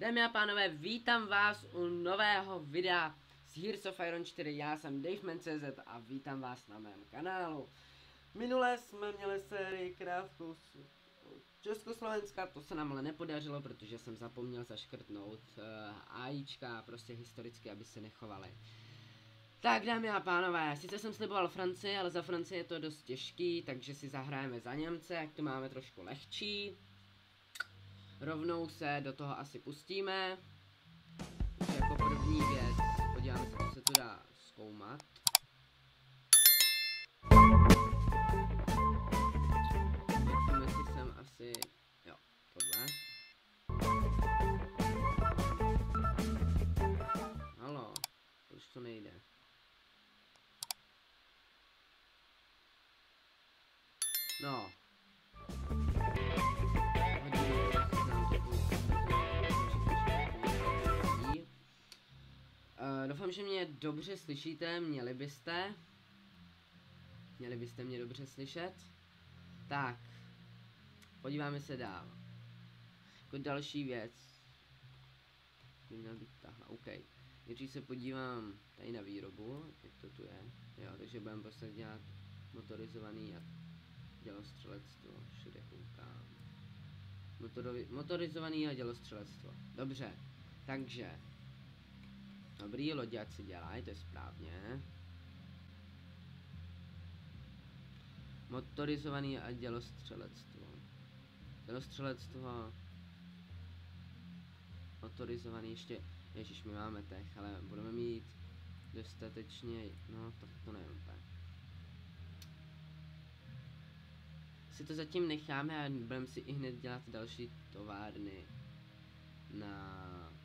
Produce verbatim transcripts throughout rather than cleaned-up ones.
Dámy a pánové, vítám vás u nového videa z Heroes of Iron čtyři. Já jsem DaveMan.cz a vítám vás na mém kanálu. Minule jsme měli sérii krátkou Československa, to se nám ale nepodařilo, protože jsem zapomněl zaškrtnout uh, AIčka, prostě historicky, aby se nechovali. Tak dámy a pánové, sice jsem sliboval Francii, ale za Francii je to dost těžký, takže si zahrajeme za Němce, jak to máme trošku lehčí. Rovnou se do toho asi pustíme. Takže jako první věc, podíváme se, co se tu dá zkoumat. Pojďme si sem asi, jo, tohle. Halo, proč to nejde? No. Uh, doufám, že mě dobře slyšíte, měli byste. Měli byste mě dobře slyšet. Tak, podíváme se dál. Jako další věc. Měl být tahle, OK. Nejdřív se podívám tady na výrobu, jak to tu je. Jo, takže budeme prostě dělat motorizovaný a dělostřelectvo, všude koukám. Motorovi motorizovaný a dělostřelectvo. Dobře, takže dobrý, loďák se dělají, to je správně. Motorizovaný a dělostřelectvo. Dělostřelectvo. Motorizovaný ještě. Ježiš, my máme tech, ale budeme mít dostatečně. No, to, to nevím tak. Si to zatím necháme a budeme si i hned dělat další továrny na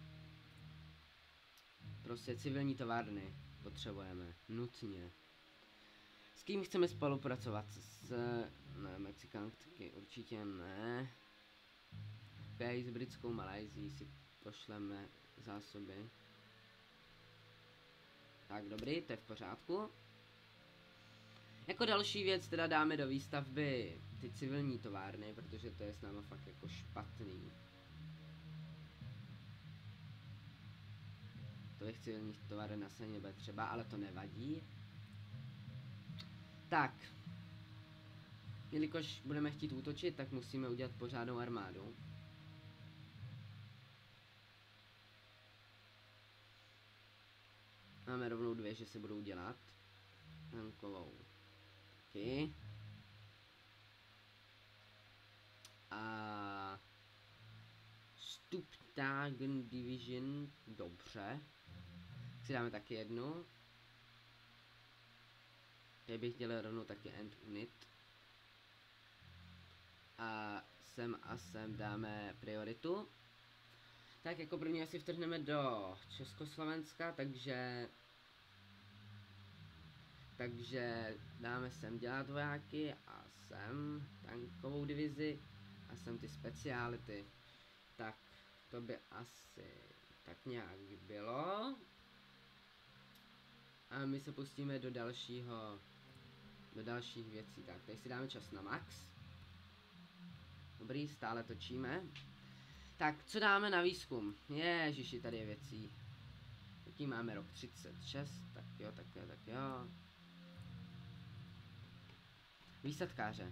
prostě civilní továrny potřebujeme nutně. S kým chceme spolupracovat? S ne, Mexikánky určitě ne. OK, s britskou Malajzií si pošleme zásoby. Tak dobrý, to je v pořádku. Jako další věc teda dáme do výstavby ty civilní továrny, protože to je s náma fakt jako špatný. Tolik civilních továren na se nebude třeba, ale to nevadí. Tak. Jelikož budeme chtít útočit, tak musíme udělat pořádnou armádu. Máme rovnou dvě, že se budou dělat. Tankovou. Okay. A Stuptagen Division, dobře. Si dáme taky jednu. Já bych dělal rovnou taky End Unit. A sem a sem dáme prioritu. Tak jako první asi vtrhneme do Československa, takže takže dáme sem dělat vojáky a sem tankovou divizi a sem ty speciality. Tak to by asi tak nějak bylo. A my se pustíme do dalšího, do dalších věcí. Tak, tady si dáme čas na max. Dobrý, stále točíme. Tak, co dáme na výzkum? Ježiši, tady je věcí. Jaký máme rok třicet šest, tak jo, tak jo, tak jo. Výsadkáře.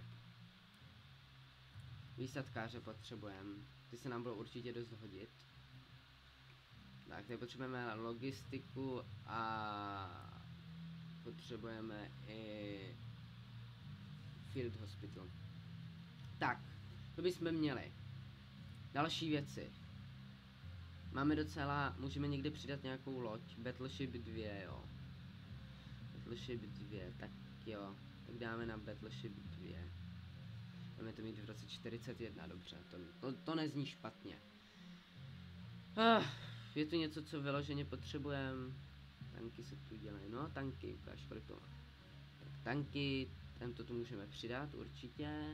Výsadkáře potřebujeme. Ty se nám budou určitě dost hodit. Tak, tady potřebujeme logistiku a potřebujeme i Field Hospital. Tak, to bychom měli. Další věci. Máme docela, můžeme někde přidat nějakou loď. Battleship dva, jo. Battleship dva, tak jo. Tak dáme na Battleship dva. Budeme to mít v roce čtyřicet jedna, dobře. To, to, to nezní špatně. Ah, je tu něco, co vyloženě potřebujeme. Tanky se tu dělají. No, tanky, ukáž, kolik to má. Tak tanky, tento tu můžeme přidat, určitě.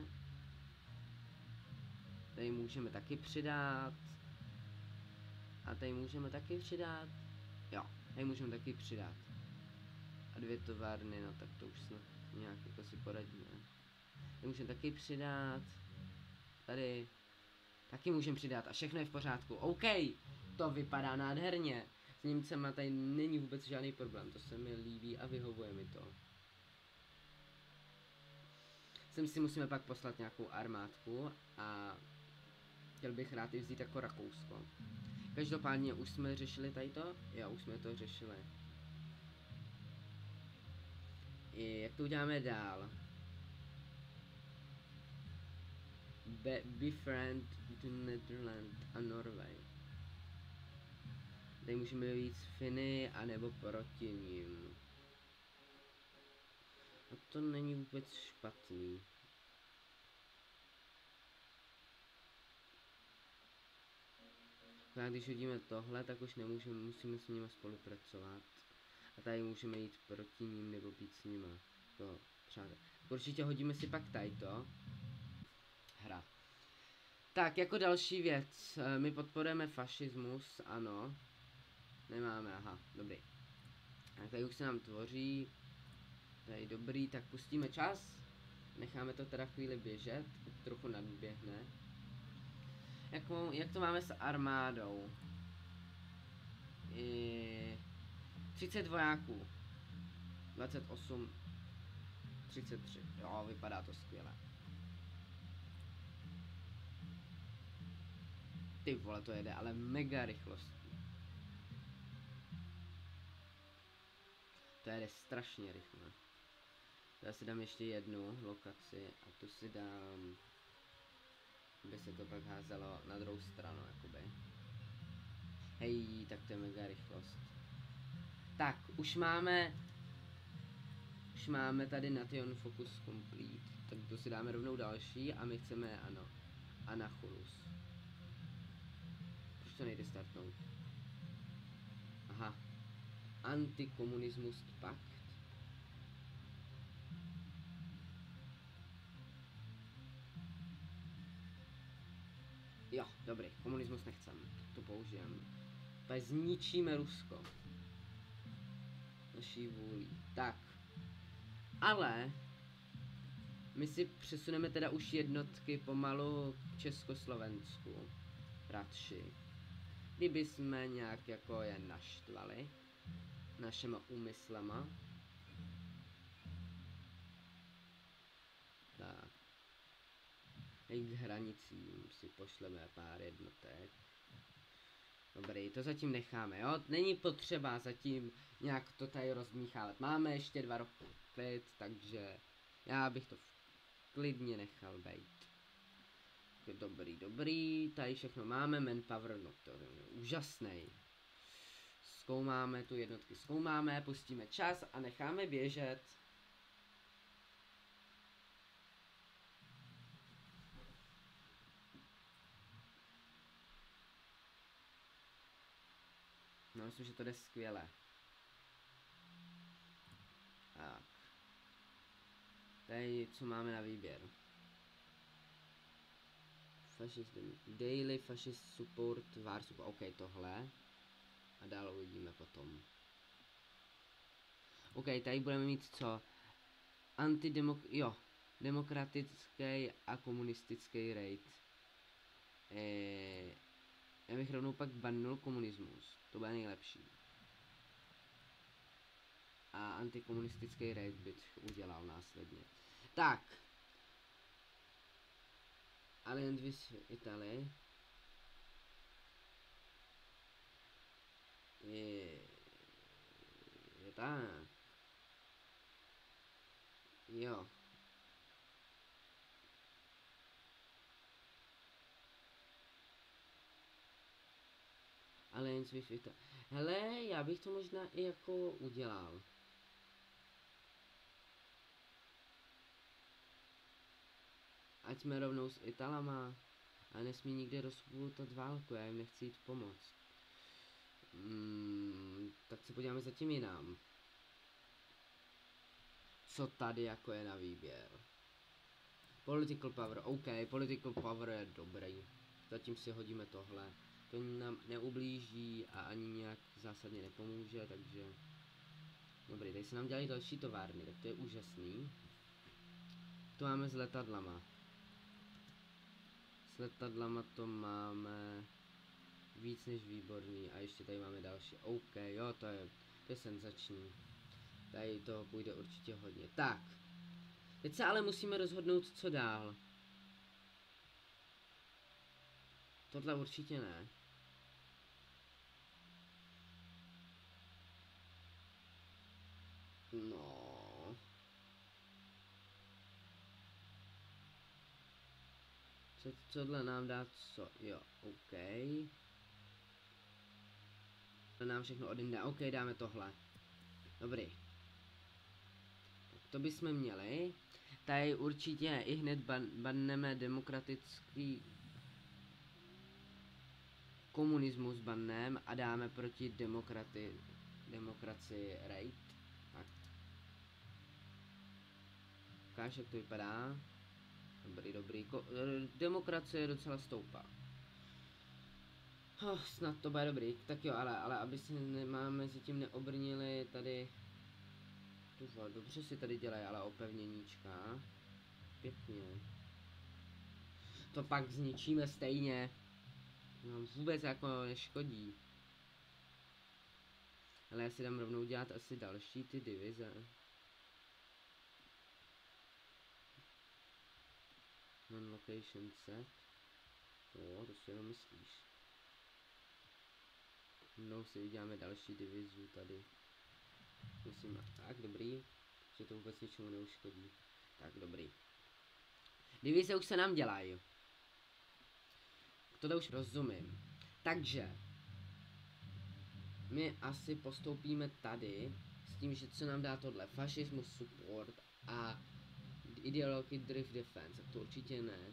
Tady můžeme taky přidat. A tady můžeme taky přidat. Jo, tady můžeme taky přidat. A dvě továrny, no tak to už snad nějak jako si poradíme. Tady můžeme taky přidat. Tady taky můžeme přidat a všechno je v pořádku. OK, to vypadá nádherně. S Němcema tady není vůbec žádný problém, to se mi líbí a vyhovuje mi to. Sem si musíme pak poslat nějakou armádku a chtěl bych rád i vzít jako Rakousko. Každopádně už jsme řešili tady to? Jo, už jsme to řešili. I jak to uděláme dál? Be befriend to Netherlands a Norway. Tady můžeme víc Finy, anebo proti ním. A to není vůbec špatný. A když hodíme tohle, tak už nemůžeme, musíme s nimi spolupracovat. A tady můžeme jít proti ním nebo být s nima. To přátel. Určitě hodíme si pak tadyto. Hra. Tak, jako další věc. My podporujeme fašismus, ano. Nemáme, aha, dobrý. Tak tady už se nám tvoří. Tady dobrý, tak pustíme čas. Necháme to teda chvíli běžet. Trochu nadběhne. Jak, jak to máme s armádou? I třicet vojáků. dvacet osm. třicet tři. Jo, vypadá to skvěle. Ty vole, to jede, ale mega rychlostí. To jede strašně rychle. Já si dám ještě jednu lokaci a tu si dám, aby se to pak házelo na druhou stranu, jakoby. Hej, tak to je mega rychlost. Tak, už máme, už máme tady Nation Focus Complete, tak to si dáme rovnou další a my chceme, ano, Anachorus. Proč to nejde startnout? Aha. Antikomunismus pakt. Jo, dobrý, komunismus nechcem, to použijem. Tady zničíme Rusko. Naší vůlí. Tak. Ale my si přesuneme teda už jednotky pomalu k Československu. Radši. Kdyby jsme nějak jako je naštvali našima úmyslama. Tak. I k hranicím si pošleme pár jednotek. Dobrý, to zatím necháme, jo? Není potřeba zatím nějak to tady rozmíchávat. Máme ještě dva roky klid, takže já bych to klidně nechal být. Dobrý, dobrý, tady všechno máme, manpower, no to je úžasný. Zkoumáme tu jednotky, zkoumáme, pustíme čas a necháme běžet. No, myslím, že to jde skvěle. Tak. Tady, co máme na výběr? Fascist, daily fascist support, war support, ok, tohle. A dál uvidíme potom. Ok, tady budeme mít co? Antidemok... jo. Demokratický a komunistický raid. Eee, já bych rovnou pak bannul komunismus. To bude nejlepší. A antikomunistický raid bych udělal následně. Tak. Alliance with Italy. Je, je tak. Jo. Alliance with Italy. Hele, já bych to možná i jako udělal. Ať jsme rovnou s Italama. A nesmí nikdy rozpoutat válku, já jim nechci jít pomoct. Hmm, tak se podíváme zatím jinam. Co tady jako je na výběr? Political power, ok, political power je dobrý. Zatím si hodíme tohle. To nám neublíží a ani nějak zásadně nepomůže, takže... Dobrý, tady se nám dělají další továrny, tak to je úžasný. To máme s letadlama. S letadlama to máme... víc než výborný. A ještě tady máme další. OK, jo, to je, to je senzační. Tady to půjde určitě hodně. Tak. Teď se ale musíme rozhodnout, co dál. Tohle určitě ne. No. Co, tohle nám dá co? Jo, OK. To nám všechno odjinde. OK, dáme tohle. Dobrý. To bychom měli. Tady určitě i hned ban banneme demokratický komunismus bannem a dáme proti demokraty demokracii raid. Tak. Ukáž, jak to vypadá. Dobrý, dobrý. Ko demokracie docela stoupá. Oh, snad to bude dobrý. Tak jo, ale, ale aby si nemáme si tím neobrnili tady. Tužo, dobře si tady dělají, ale opevněníčka. Pěkně. To pak zničíme stejně. No, vůbec jako neškodí. Ale já si dám rovnou dělat asi další ty divize. Non-location set. Jo, to si jenom myslíš. No, si uděláme další divizu tady. Musím, tak, dobrý. Že to vůbec ničemu neuškodí. Tak, dobrý. Divize už se nám dělají. Tohle už rozumím. Takže my asi postoupíme tady s tím, že co nám dá tohle. Fašismus support a ideology drift defense. To určitě ne.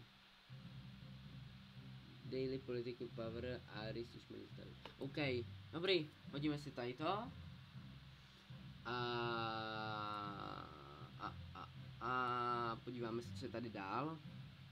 Daily political power a research military. OK, dobrý, hodíme si tady to. A, a, a, a podíváme se, co je tady dál.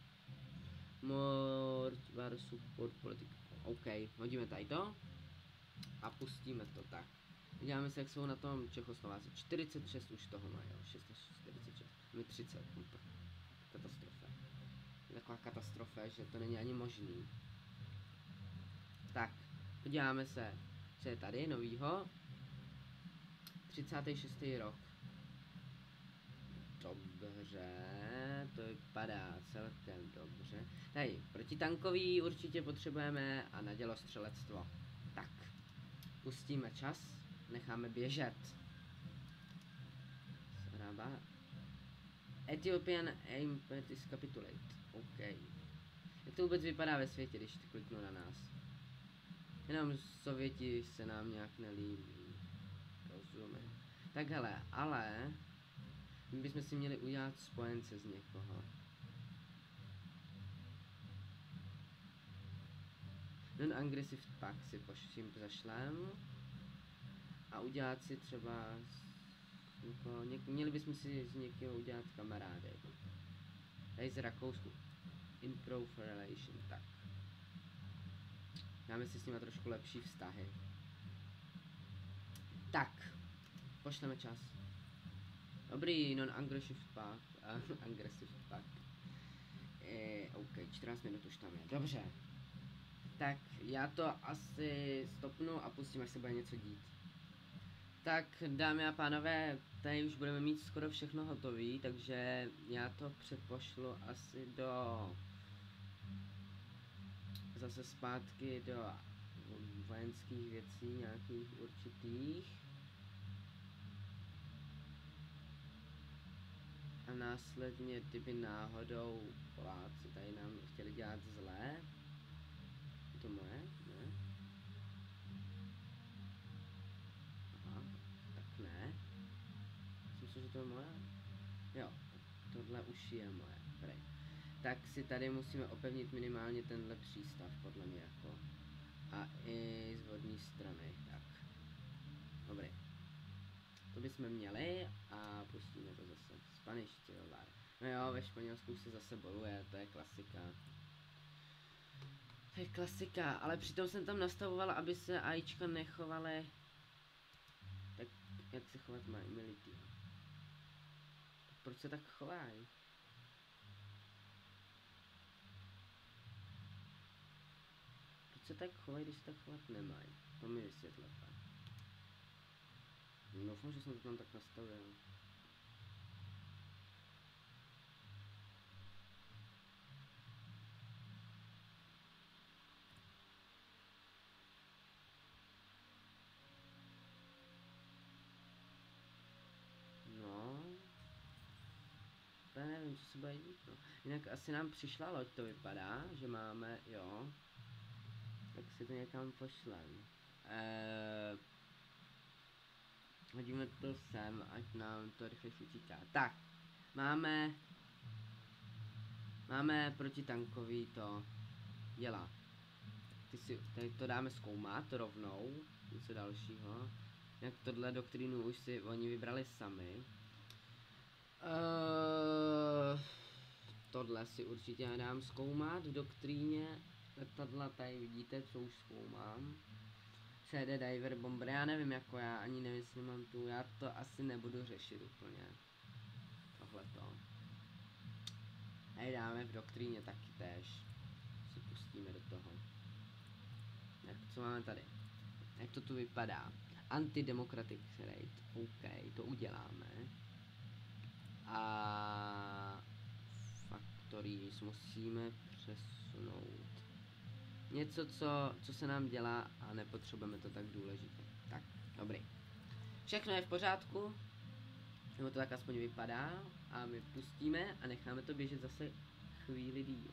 More war support political. OK, hodíme tady to. A pustíme to tak. Podíváme se, jak jsou na tom Čechoslováci. čtyřicet šest už toho mají, jo. šest až čtyřicet šest. My třicet. Katastrofa. Je taková katastrofa, že to není ani možný. Tak, podíváme se, co je tady novýho. třicátý šestý rok. Dobře, to vypadá celkem dobře. Tady, protitankový určitě potřebujeme a na dělostřelectvo. Tak, pustíme čas, necháme běžet. Saraba. Ethiopian Impetus Capitulate. OK. Jak to vůbec vypadá ve světě, když kliknu na nás? Jenom Sověti se nám nějak nelíbí. Rozumím. Tak hele, ale my bychom si měli udělat spojence z někoho. Non-aggressive pack si pošlím zašlem. A udělat si třeba někoho, něk, měli bychom si z někoho udělat kamarády. Tady z Rakousku. Improve relation, tak. Dáme si s nimi trošku lepší vztahy. Tak. Pošleme čas. Dobrý, non-aggressive pack. Uh, aggressive pack. E, OK, čtrnáct minut už tam je. Dobře. Tak, já to asi stopnu a pustím, až se bude něco dít. Tak, dámy a pánové, tady už budeme mít skoro všechno hotové, takže já to přepošlu asi do... Zase zpátky do vojenských věcí, nějakých určitých. A následně, kdyby náhodou Poláci tady nám chtěli dělat zlé. Je to moje? Ne? Aha, tak ne. Myslím, že to je moje? Jo, tohle už je moje. Prej. Tak si tady musíme opevnit minimálně tenhle přístav, podle mě jako. A i z vodní strany, tak. Dobrý. To bychom měli a pustíme to zase. Spanish Tirovar. No jo, ve Španělsku se zase boluje, to je klasika. To je klasika, ale přitom jsem tam nastavovala, aby se AIčka nechovaly tak, jak se chovat má Mility. Proč se tak chovají? Proč se tak chovají, když se tak chovat nemají? To mi vysvětlete. Doufám, že jsem to tam tak nastavil. No. Já nevím, co se bude dít, no. Jinak asi nám přišla loď, to vypadá, že máme, jo. Tak si to někam pošlem. Eee, hodíme to sem, ať nám to rychle utíká. Tak, máme, máme protitankový to dělá. Ty si, tady to dáme zkoumat rovnou, něco dalšího. Jak tohle doktrínu už si oni vybrali sami. Uh, tohle si určitě nedám zkoumat v doktríně. Letadla tady vidíte, co už zkoumám. C D Diver Bomber, já nevím, jako já ani nevím, jestli mám tu, já to asi nebudu řešit úplně. Tohleto. Tady dáme v doktríně taky též. Se pustíme do toho. Tak, co máme tady? Jak to tu vypadá? Antidemocratic Raid, OK, to uděláme. A Factories musíme přesunout. Něco, co, co se nám dělá a nepotřebujeme to tak důležité. Tak, dobrý. Všechno je v pořádku, nebo to tak aspoň vypadá, a my pustíme a necháme to běžet zase chvíli díl.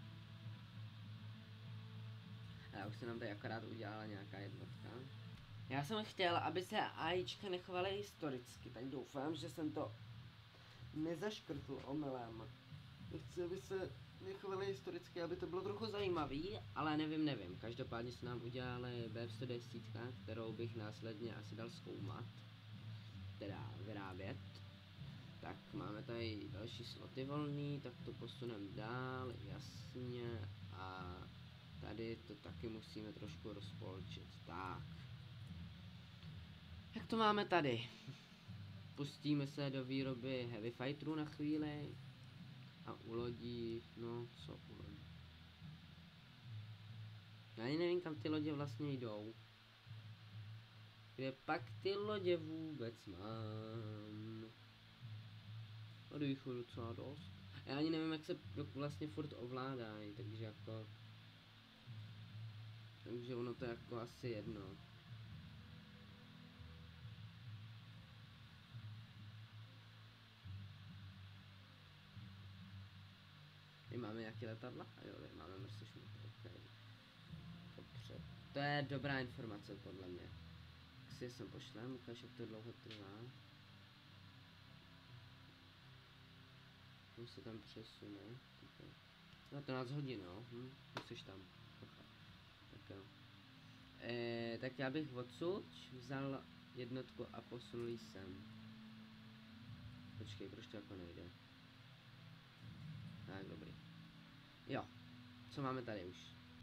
A už se nám tady akorát udělala nějaká jednotka. Já jsem chtěl, aby se AIčka nechovaly historicky, tak doufám, že jsem to nezaškrtl omylem. Chci, aby se nechovaly historicky, aby to bylo trochu zajímavý, ale nevím, nevím. Každopádně se nám udělali B F sto deset, kterou bych následně asi dal zkoumat. Teda vyrábět. Tak máme tady další sloty volný, tak to posuneme dál, jasně. A tady to taky musíme trošku rozpolčit. Tak. Jak to máme tady? Pustíme se do výroby Heavy Fighterů na chvíli. A u lodí, no co u lodí? Já ani nevím, kam ty lodě vlastně jdou. Kde pak ty lodě vůbec mám? Tady jich je docela dost. Já ani nevím, jak se vlastně furt ovládají, takže jako... Takže ono to je jako asi jedno. My máme nějaké letadla? A jo, tady máme Messerschmitt, ok. Dobře. To je dobrá informace podle mě. Tak si je sem pošlem, ukáž, jak to dlouho trvá. Už se tam přesune. devatenáct hodin, no. Hm, jsi tam. Tak jo. E, tak já bych odsud vzal jednotku a posunul ji sem. Počkej, proč to jako nejde? Tak, dobrý. Jo, co máme tady už?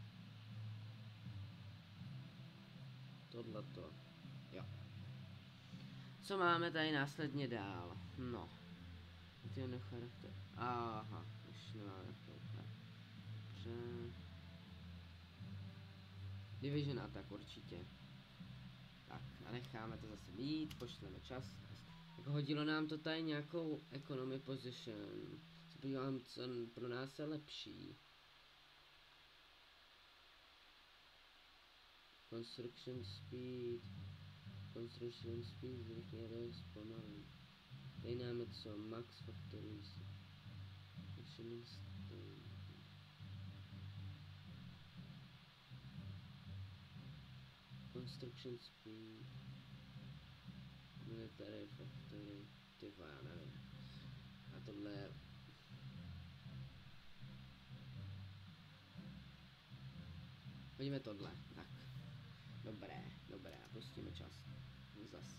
Tohleto. Jo. Co máme tady následně dál? No. Ty charakter. Aha, už nemáme charakter. Dobře. Division Attack určitě. Tak, a necháme to zase mít, pošleme čas. Tak hodilo nám to tady nějakou economy position. Se podívám, co pro nás je lepší. Construction speed. Construction speed, zrychlené zpomalí. Tady máme co? Max Factories. Construction speed. Military factory. Ty já nevím. A tohle je... Hodíme tohle, tak. Dobré, dobré, pustíme čas. Zase.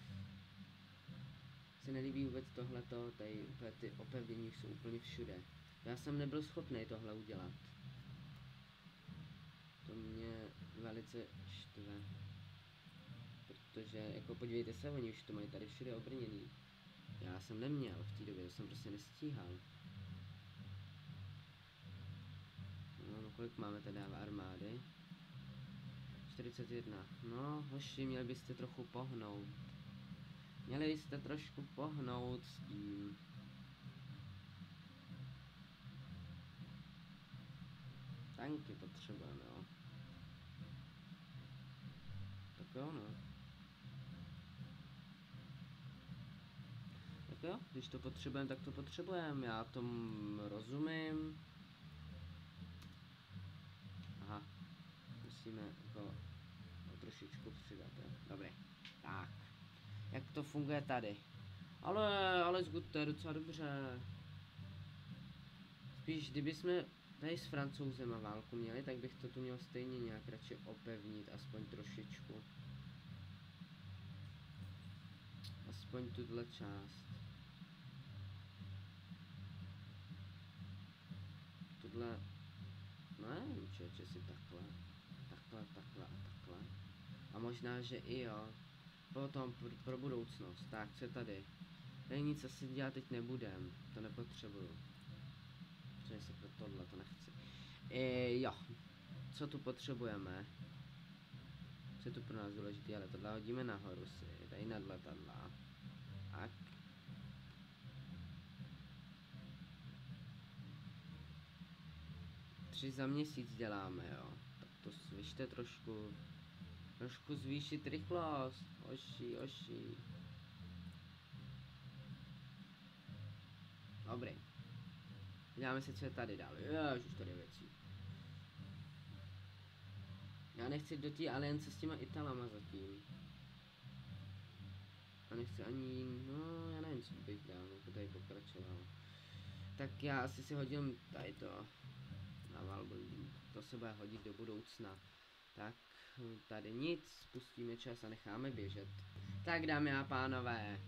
Se nelíbí vůbec tohleto, tady ty opevnění jsou úplně všude. Já jsem nebyl schopný tohle udělat. To mě velice štve. Protože, jako podívejte se, oni už to mají tady všude obrněný. Já jsem neměl v té době, to jsem prostě nestíhal. No, no kolik máme teda v armády? čtyřicet jedna. No, hoši, měli byste trochu pohnout. Měli byste trošku pohnout s tím. Tanky potřebujeme, jo. Tak jo, no. Tak jo, když to potřebujeme, tak to potřebujeme. Já tomu rozumím. Aha. Musíme ho ho trošičku přidat, jo. Dobrý. Tak. Jak to funguje tady? Ale, ale zgut, to je docela dobře. Spíš, kdyby jsme tady s Francouzema válku měli, tak bych to tu měl stejně nějak radši opevnit, aspoň trošičku. Aspoň tuhle část. Tuhle, no nevím, člověče, si takhle, takhle, takhle a takhle. A možná, že i jo. Potom pro, pro budoucnost. Tak, co je tady? Tady nic asi dělat teď nebudem, to nepotřebuju. Protože se pro tohle to nechci. E, jo. Co tu potřebujeme? Co je tu pro nás důležité? Ale tohle hodíme nahoru si. Tady nad letadla. Tak. Tři za měsíc děláme, jo. Tak to zvyšte trošku. Trošku zvýšit rychlost. Oši, oši. Dobrý. Děláme si, co je tady dál. Ježiš, tady je věcí. Já nechci do té aliance s těma Italama zatím. A nechci ani, no já nevím, co bych dál, no tady pokračoval. Tak já asi si hodím tady to na valbu, to se bude hodit do budoucna. Tak, tady nic, spustíme čas a necháme běžet. Tak, dámy a pánové.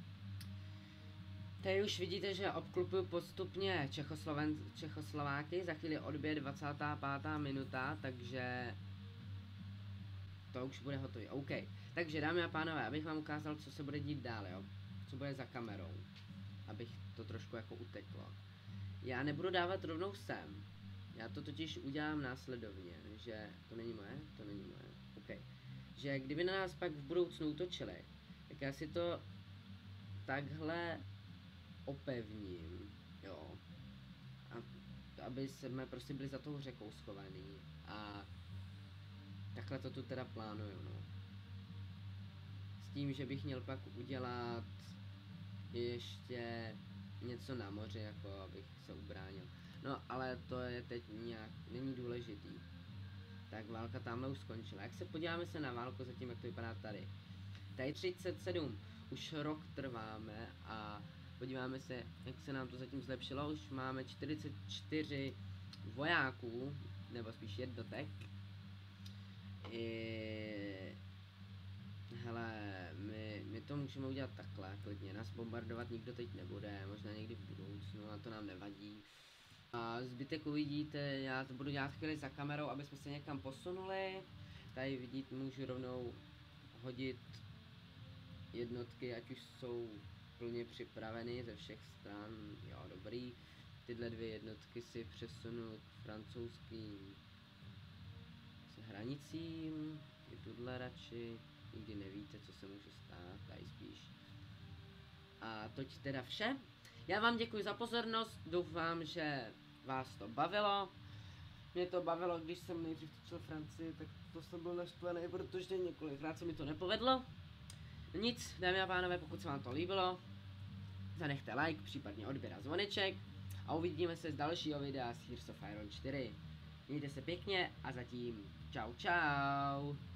Tady už vidíte, že obklupuju postupně Čechosloven, Čechoslováky, za chvíli odběr dvacátá pátá minuta, takže to už bude hotový. OK, takže dámy a pánové, abych vám ukázal, co se bude dít dál, jo? Co bude za kamerou, abych to trošku jako uteklo. Já nebudu dávat rovnou sem, já to totiž udělám následovně, že to není moje, to není moje, OK. Že kdyby na nás pak v budoucnu útočili, tak já si to takhle opevním, jo, a aby jsme prostě byli za tou řekou schovaný a takhle to tu teda plánuju, no. S tím, že bych měl pak udělat ještě něco na moři, jako abych se ubránil. No, ale to je teď nějak, není důležitý. Tak válka tamhle už skončila. Jak se podíváme se na válku zatím, jak to vypadá tady. Tady třicet sedm, už rok trváme a podíváme se, jak se nám to zatím zlepšilo. Už máme čtyřicet čtyři vojáků, nebo spíš jednotek. I... Hele, my, my to můžeme udělat takhle, klidně. Nás bombardovat nikdo teď nebude, možná někdy v budoucnu, a to nám nevadí. A zbytek uvidíte, já to budu dělat chvíli za kamerou, aby jsme se někam posunuli. Tady vidíte, můžu rovnou hodit jednotky, ať už jsou plně připraveny ze všech stran, jo, dobrý. Tyhle dvě jednotky si přesunu k francouzským hranicím, i tuhle radši, nikdy nevíte, co se může stát, tady spíš. A toť teda vše. Já vám děkuji za pozornost, doufám, že vás to bavilo. Mě to bavilo, když jsem nejdřív točil Francii, tak to jsem byl naštvaný, protože několikrát se mi to nepovedlo. Nic, dámy a pánové, pokud se vám to líbilo, zanechte like, případně odběr a zvoneček a uvidíme se z dalšího videa z Heroes of Iron čtyři. Mějte se pěkně a zatím čau čau.